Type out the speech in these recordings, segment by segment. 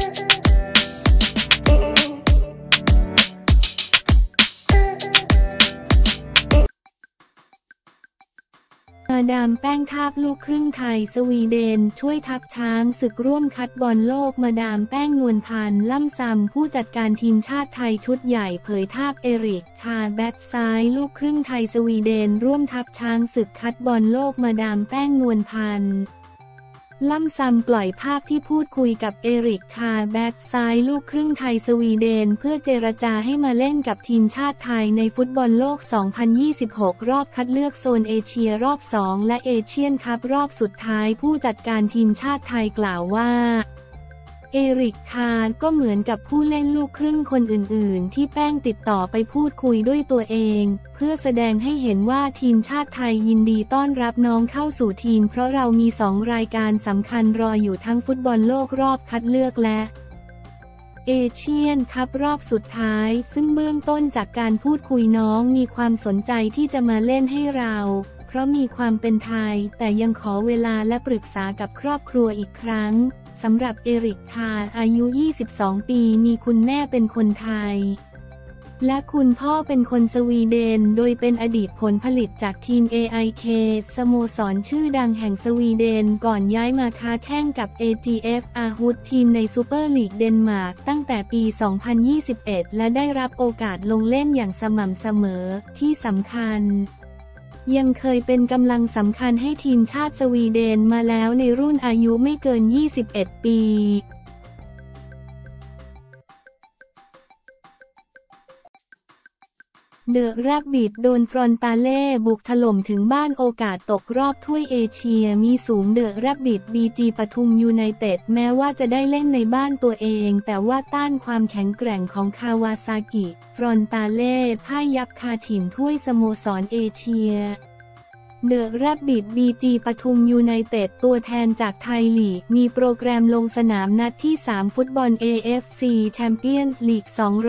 มาดามแป้งทาบลูกครึ่งไทยสวีเดนช่วยทัพช้างศึกร่วมคัดบอลโลกมาดามแป้งนวลพันธ์ล่ำซำผู้จัดการทีมชาติไทยชุดใหญ่เผยทาบเอริกคาร์แบ็กซ้ายลูกครึ่งไทยสวีเดนร่วมทัพช้างศึกคัดบอลโลกมาดามแป้งนวลพันธ์ล่ำซำปล่อยภาพที่พูดคุยกับเอริกคาร์แบ็กซ้ายลูกครึ่งไทยสวีเดนเพื่อเจรจาให้มาเล่นกับทีมชาติไทยในฟุตบอลโลก 2026 รอบคัดเลือกโซนเอเชียรอบ 2 และเอเชียนคัพรอบสุดท้ายผู้จัดการทีมชาติไทยกล่าวว่าเอริกคาร์ก็เหมือนกับผู้เล่นลูกครึ่งคนอื่นๆที่แป้งติดต่อไปพูดคุยด้วยตัวเองเพื่อแสดงให้เห็นว่าทีมชาติไทยยินดีต้อนรับน้องเข้าสู่ทีมเพราะเรามี2 รายการสำคัญรออยู่ทั้งฟุตบอลโลกรอบคัดเลือกและเอเชียนคัพรอบสุดท้ายซึ่งเบื้องต้นจากการพูดคุยน้องมีความสนใจที่จะมาเล่นให้เราเพราะมีความเป็นไทยแต่ยังขอเวลาและปรึกษากับครอบครัวอีกครั้งสำหรับเอริกคาร์อายุ 22 ปีมีคุณแม่เป็นคนไทยและคุณพ่อเป็นคนสวีเดนโดยเป็นอดีตผลผลิตจากทีม AIK สโมสรชื่อดังแห่งสวีเดนก่อนย้ายมาค้าแข่งกับ AGF อาร์ฮุดทีมในซูเปอร์ลีกเดนมาร์กตั้งแต่ปี 2021 และได้รับโอกาสลงเล่นอย่างสม่ำเสมอที่สำคัญยังเคยเป็นกำลังสำคัญให้ทีมชาติสวีเดนมาแล้วในรุ่นอายุไม่เกิน 21 ปีเดอะแรบบิทโดนฟรอนตาเล่บุกถล่มถึงบ้านโอกาสตกรอบถ้วยเอเชียมีสูงเดอะแรบบิทบีปทุมยูไนเต็ดแม้ว่าจะได้เล่นในบ้านตัวเองแต่ว่าต้านความแข็งแกร่งของคาวาซากิฟรอนตาเล่พ่ายยับคาถิ่นถ้วยสโมสรเอเชียเดอะแรบบิทปทุมยูไนเต็ดตัวแทนจากไทยลีกมีโปรแกรมลงสนามนัดที่ 3 ฟุตบอล AFC Champions League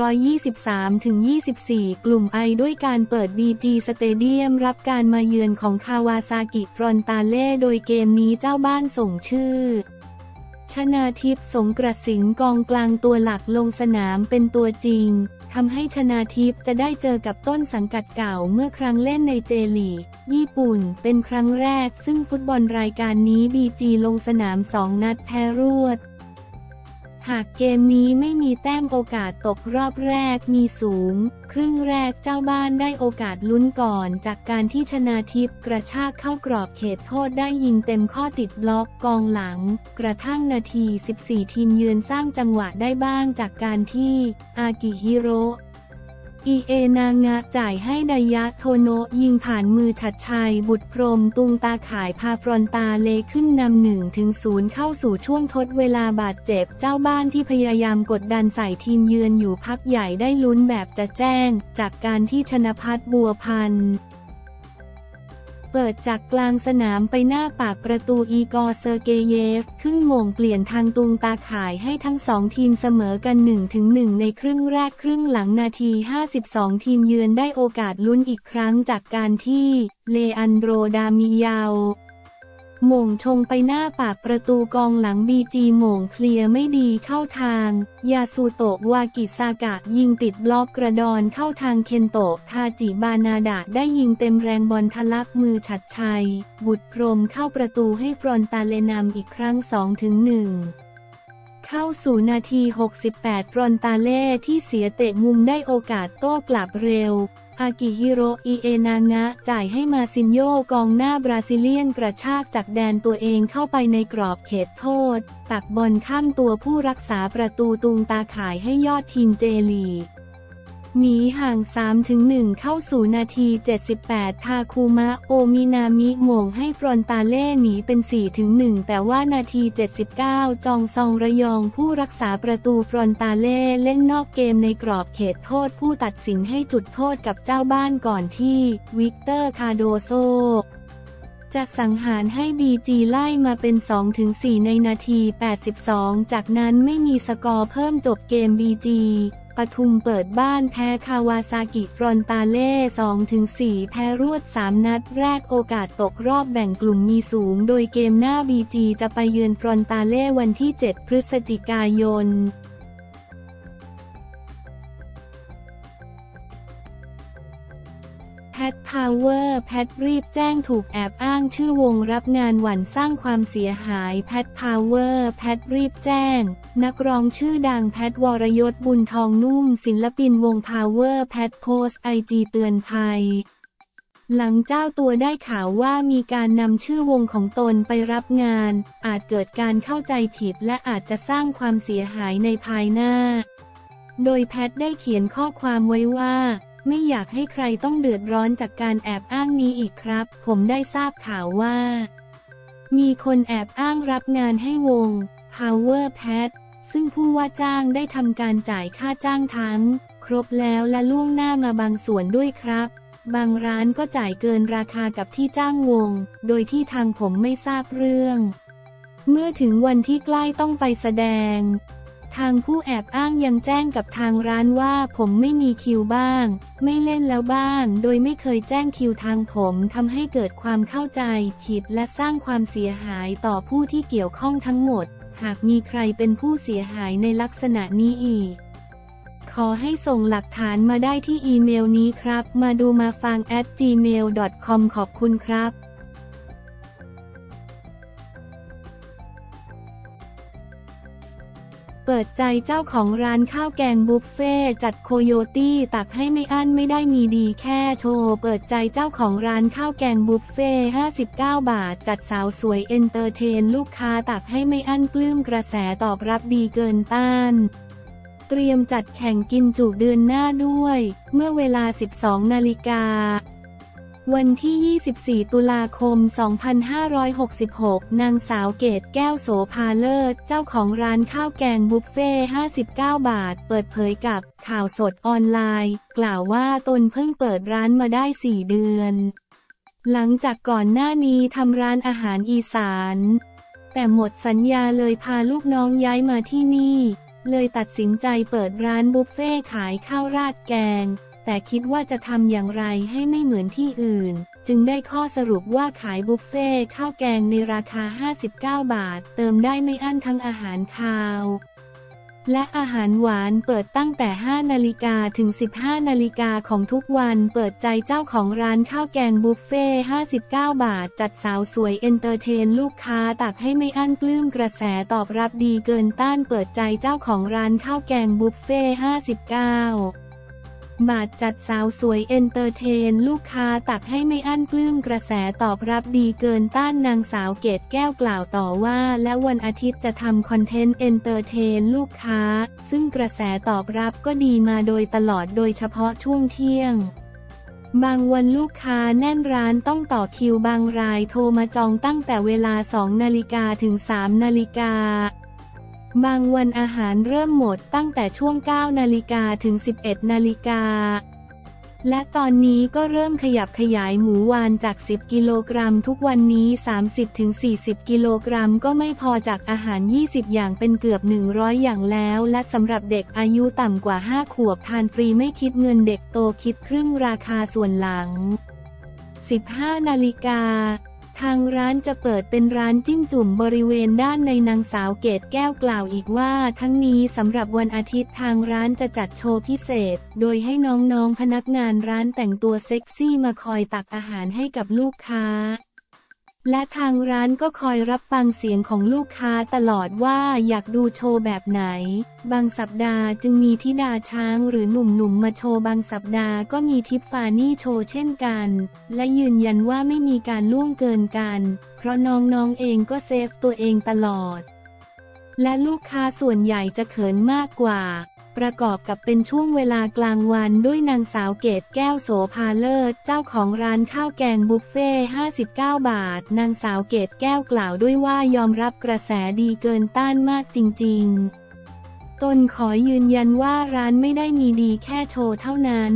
223-24 กลุ่มไอด้วยการเปิด BG Stadium รับการมาเยือนของคาวาซากิฟรอนตาเล่โดยเกมนี้เจ้าบ้านส่งชื่อชนาทิพย์สงกระสินกองกลางตัวหลักลงสนามเป็นตัวจริงทำให้ชนาทิพย์จะได้เจอกับต้นสังกัดเก่าเมื่อครั้งเล่นในเจลีกญี่ปุ่นเป็นครั้งแรกซึ่งฟุตบอลรายการนี้บีลงสนาม 2 นัดแพ้รวดหากเกมนี้ไม่มีแต้มโอกาสตกรอบแรกมีสูงครึ่งแรกเจ้าบ้านได้โอกาสลุ้นก่อนจากการที่ชนาทิพย์กระชากเข้ากรอบเขตโทษได้ยิงเต็มข้อติดบล็อกกองหลังกระทั่งนาที 14 ทีมเยือนสร้างจังหวะได้บ้างจากการที่อากิฮิโร่อิเอนางะจ่ายให้ไดยะโทโนะยิงผ่านมือฉัตรชัยบุตรพรหมตุงตาข่ายพาฟรอนตาเลขึ้นนำ 1-0 เข้าสู่ช่วงทดเวลาบาดเจ็บเจ้าบ้านที่พยายามกดดันใส่ทีมเยือนอยู่พักใหญ่ได้ลุ้นแบบจะแจ้งจากการที่ชนภัทรบัวพันธ์เปิดจากกลางสนามไปหน้าปากประตูอีกอร์เซอร์เกเยฟขึ้นโมงเปลี่ยนทางตุงตาข่ายให้ทั้ง2ทีมเสมอกัน 1-1 ในครึ่งแรกครึ่งหลังนาที 52 ทีมเยือนได้โอกาสลุ้นอีกครั้งจากการที่เลอันโดรดามิยาวโหม่งชงไปหน้าปากประตูกองหลังบีโหม่งเคลียร์ไม่ดีเข้าทางยาซูโตะวากิซากะยิงติดบล็อกกระดอนเข้าทางเคนโตะทาจิบานาดะได้ยิงเต็มแรงบอลทะลักมือฉัตรชัยบุตรพรหมเข้าประตูให้ฟรอนตาเลนำอีกครั้ง 2-1 เข้าสู่นาที 68 ฟรอนตาเล่ที่เสียเตะมุมได้โอกาสโต้กลับเร็วอากิฮิโร่อิเอนางะจ่ายให้มาซินโยกองหน้าบราซิเลียนกระชากจากแดนตัวเองเข้าไปในกรอบเขตโทษตักบอลข้ามตัวผู้รักษาประตูตุงตาข่ายให้ยอดทีมเจลีหนีห่าง 3-1 เข้าสู่นาที 78 ทาคุมะโอมินามิโหม่งให้ฟรอนตาเล่หนีเป็น 4-1 แต่ว่านาที 79 จองซองระยองผู้รักษาประตูฟรอนตาเล่เล่นนอกเกมในกรอบเขตโทษผู้ตัดสินให้จุดโทษกับเจ้าบ้านก่อนที่วิกเตอร์คาโดโซจะสังหารให้ BG ไล่มาเป็น 2-4 ในนาที 82 จากนั้นไม่มีสกอร์เพิ่มจบเกม BG ปทุมเปิดบ้านแพ้คาวาซากิฟรอนตาเล่ 2-4 แพ้รวด 3 นัดแรกโอกาสตกรอบแบ่งกลุ่มมีสูงโดยเกมหน้า BG จะไปเยือนฟรอนตาเล่วันที่ 7 พฤศจิกายนแพทพาวเวอร์แพทรีบแจ้งถูกแอบอ้างชื่อวงรับงานหวั่นสร้างความเสียหายแพทพาวเวอร์แพทรีบแจ้งนักร้องชื่อดังแพทวรยศบุญทองนุ่มศิลปินวงพาวเวอร์แพทโพสต์ไอจีเตือนภัยหลังเจ้าตัวได้ข่าวว่ามีการนำชื่อวงของตนไปรับงานอาจเกิดการเข้าใจผิดและอาจจะสร้างความเสียหายในภายหน้าโดยแพทได้เขียนข้อความไว้ว่าไม่อยากให้ใครต้องเดือดร้อนจากการแอบอ้างนี้อีกครับผมได้ทราบข่าวว่ามีคนแอบอ้างรับงานให้วง Power Pat ซึ่งผู้ว่าจ้างได้ทำการจ่ายค่าจ้างทั้งครบแล้วและล่วงหน้ามาบางส่วนด้วยครับบางร้านก็จ่ายเกินราคากับที่จ้างวงโดยที่ทางผมไม่ทราบเรื่องเมื่อถึงวันที่ใกล้ต้องไปแสดงทางผู้แอบอ้างยังแจ้งกับทางร้านว่าผมไม่มีคิวบ้างไม่เล่นแล้วบ้างโดยไม่เคยแจ้งคิวทางผมทำให้เกิดความเข้าใจผิดและสร้างความเสียหายต่อผู้ที่เกี่ยวข้องทั้งหมดหากมีใครเป็นผู้เสียหายในลักษณะนี้อีกขอให้ส่งหลักฐานมาได้ที่อีเมลนี้ครับมาดูมาฟัง @gmail.com ขอบคุณครับเปิดใจเจ้าของร้านข้าวแกงบุฟเฟ่จัดโคโยตี้ตักให้ไม่อั้นไม่ได้มีดีแค่โชว์เปิดใจเจ้าของร้านข้าวแกงบุฟเฟ่59 บาทจัดสาวสวยเอนเตอร์เทนลูกค้าตักให้ไม่อั้นปลื้มกระแสตอบรับดีเกินต้านเตรียมจัดแข่งกินจุเดือนหน้าด้วยเมื่อเวลา 12 นาฬิกาวันที่ 24 ตุลาคม 2566 นางสาวเกตแก้วโสภาเลิศเจ้าของร้านข้าวแกงบุฟเฟ่59 บาทเปิดเผยกับข่าวสดออนไลน์กล่าวว่าตนเพิ่งเปิดร้านมาได้ 4 เดือนหลังจากก่อนหน้านี้ทำร้านอาหารอีสานแต่หมดสัญญาเลยพาลูกน้องย้ายมาที่นี่เลยตัดสินใจเปิดร้านบุฟเฟ่ขายข้าวราดแกงแต่คิดว่าจะทำอย่างไรให้ไม่เหมือนที่อื่นจึงได้ข้อสรุปว่าขายบุฟเฟ่ข้าวแกงในราคา 59 บาทเติมได้ไม่อั้นทั้งอาหารคาวและอาหารหวานเปิดตั้งแต่ 5 นาฬิกาถึง 15 นาฬิกาของทุกวันเปิดใจเจ้าของร้านข้าวแกงบุฟเฟ่59 บาทจัดสาวสวยเอนเตอร์เทนลูกค้าตักให้ไม่อั้นปลื้มกระแสตอบรับดีเกินต้านเปิดใจเจ้าของร้านข้าวแกงบุฟเฟ่59 บาทจัดสาวสวยเอนเตอร์เทนลูกค้าตักให้ไม่อั้นปลื้มกระแสตอบรับดีเกินต้านนางสาวเกตแก้วกล่าวต่อว่าและวันอาทิตย์จะทำคอนเทนต์เอนเตอร์เทนลูกค้าซึ่งกระแสตอบรับก็ดีมาโดยตลอดโดยเฉพาะช่วงเที่ยงบางวันลูกค้าแน่นร้านต้องต่อคิวบางรายโทรมาจองตั้งแต่เวลา 2 นาฬิกาถึง 3 นาฬิกาบางวันอาหารเริ่มหมดตั้งแต่ช่วง 9 นาฬิกาถึง 11 นาฬิกาและตอนนี้ก็เริ่มขยับขยายหมูวานจาก 10 กิโลกรัมทุกวันนี้ 30-40 กิโลกรัมก็ไม่พอจากอาหาร 20 อย่างเป็นเกือบ 100 อย่างแล้วและสำหรับเด็กอายุต่ำกว่า 5 ขวบทานฟรีไม่คิดเงินเด็กโตคิดครึ่งราคาส่วนหลัง 15 นาฬิกาทางร้านจะเปิดเป็นร้านจิ้มจุ่มบริเวณด้านในนางสาวเกตแก้วกล่าวอีกว่าทั้งนี้สำหรับวันอาทิตย์ทางร้านจะจัดโชว์พิเศษโดยให้น้องๆพนักงานร้านแต่งตัวเซ็กซี่มาคอยตักอาหารให้กับลูกค้าและทางร้านก็คอยรับฟังเสียงของลูกค้าตลอดว่าอยากดูโชว์แบบไหนบางสัปดาห์จึงมีธิดาช้างหรือหนุ่มๆมาโชว์บางสัปดาห์ก็มีทิฟฟานี่โชว์เช่นกันและยืนยันว่าไม่มีการล่วงเกินกันเพราะน้องๆเองก็เซฟตัวเองตลอดและลูกค้าส่วนใหญ่จะเขินมากกว่าประกอบกับเป็นช่วงเวลากลางวันด้วยนางสาวเกตแก้วโสภาเลิศเจ้าของร้านข้าวแกงบุฟเฟ่59 บาทนางสาวเกตแก้วกล่าวด้วยว่ายอมรับกระแสดีเกินต้านมากจริงๆตนขอยืนยันว่าร้านไม่ได้มีดีแค่โชว์เท่านั้น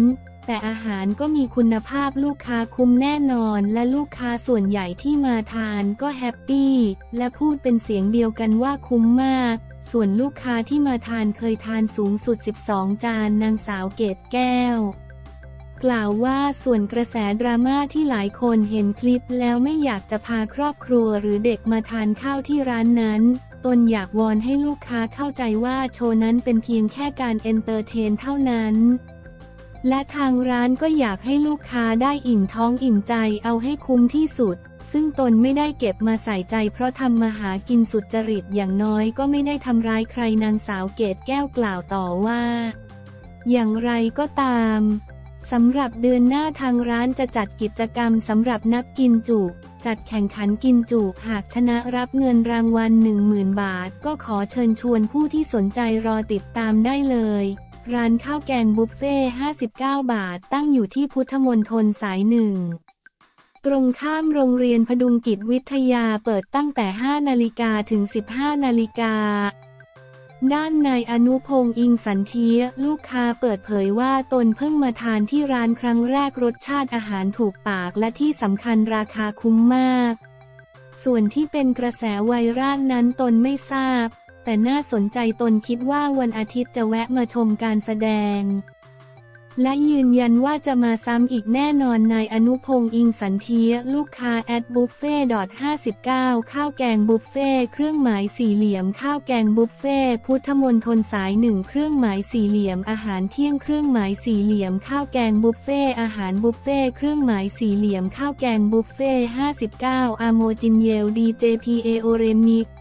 แต่อาหารก็มีคุณภาพลูกค้าคุ้มแน่นอนและลูกค้าส่วนใหญ่ที่มาทานก็แฮปปี้และพูดเป็นเสียงเดียวกันว่าคุ้มมากส่วนลูกค้าที่มาทานเคยทานสูงสุด12 จานนางสาวเกตแก้วกล่าวว่าส่วนกระแสดราม่าที่หลายคนเห็นคลิปแล้วไม่อยากจะพาครอบครัวหรือเด็กมาทานข้าวที่ร้านนั้นตนอยากวอนให้ลูกค้าเข้าใจว่าโชว์นั้นเป็นเพียงแค่การเอนเตอร์เทนเท่านั้นและทางร้านก็อยากให้ลูกค้าได้อิ่มท้องอิ่มใจเอาให้คุ้มที่สุดซึ่งตนไม่ได้เก็บมาใส่ใจเพราะทำมาหากินสุจริตอย่างน้อยก็ไม่ได้ทำร้ายใครนางสาวเกตแก้วกล่าวต่อว่าอย่างไรก็ตามสำหรับเดือนหน้าทางร้านจะจัดกิจกรรมสำหรับนักกินจุจัดแข่งขันกินจุหากชนะรับเงินรางวัล 10,000 บาทก็ขอเชิญชวนผู้ที่สนใจรอติดตามได้เลยร้านข้าวแกงบุฟเฟ่59 บาทตั้งอยู่ที่พุทธมณฑลสาย 1ตรงข้ามโรงเรียนพดุงกิจวิทยาเปิดตั้งแต่ 5 นาฬิกาถึง 15 นาฬิกาด้านนายอนุพงษ์อิงสันเทียลูกค้าเปิดเผยว่าตนเพิ่งมาทานที่ร้านครั้งแรกรสชาติอาหารถูกปากและที่สำคัญราคาคุ้มมากส่วนที่เป็นกระแสไวรัลนั้นตนไม่ทราบแต่น่าสนใจตนคิดว่าวันอาทิตย์จะแวะมาชมการแสดงและยืนยันว่าจะมาซ้ำอีกแน่นอนนายอนุพงษ์อิงสันเทียลูกค้า@buffet.59 ข้าวแกงบุฟเฟ่เครื่องหมายสี่เหลี่ยมข้าวแกงบุฟเฟ่พุทธมณฑลสาย 1เครื่องหมายสี่เหลี่ยมอาหารเที่ยงเครื่องหมายสี่เหลี่ยมข้าวแกงบุฟเฟ่อาหารบุฟเฟ่เครื่องหมายสี่เหลี่ยมข้าวแกงบุฟเฟ่59อาโมจินเยล DJPA โอเรมิก